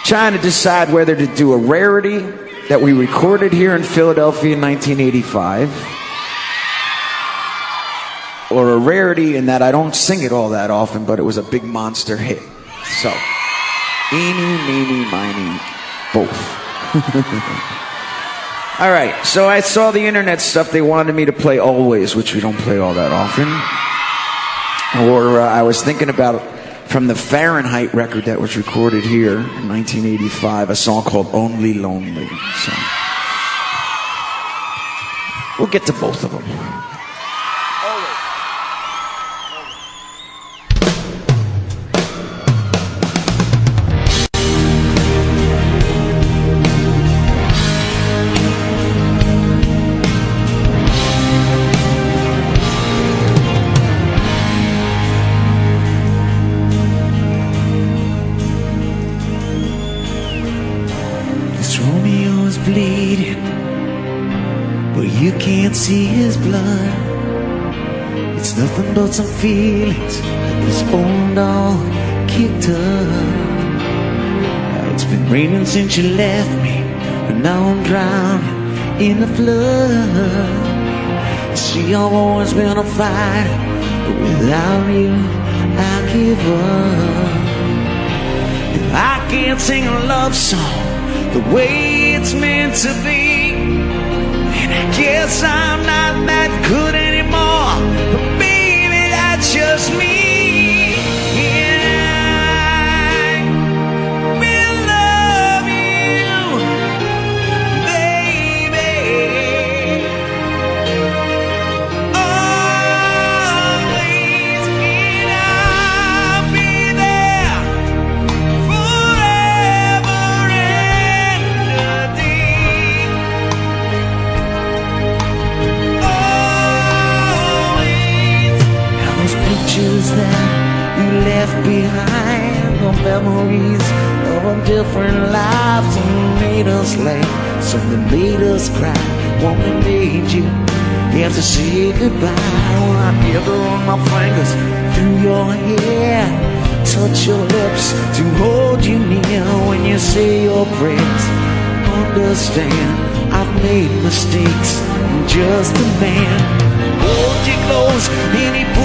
trying to decide whether to do a rarity that we recorded here in Philadelphia in 1985, or a rarity in that I don't sing it all that often, but it was a big monster hit. So, eeny, meeny, miny, both. All right, so I saw the internet stuff. They wanted me to play Always, which we don't play all that often. Or I was thinking about, from the Fahrenheit record that was recorded here in 1985, a song called Only Lonely. So, we'll get to both of them. Romeo's bleeding, but you can't see his blood. It's nothing but some feelings that this old dog kicked up. It's been raining since you left me, but now I'm drowning in the flood. See, I've always been a fighter, but without you, I give up. If I can't sing a love song the way it's meant to be, and I guess I'm not that good anymore, but baby, that's just me. And I will love you, baby, always, and I'll be there forever. That you left behind, the memories of a different life. Some made us laugh, some that made us cry, one that made you have to say goodbye. When I never run my fingers through your hair, touch your lips to hold you near. When you say your prayers, understand I've made mistakes, I'm just a man. Hold you close, any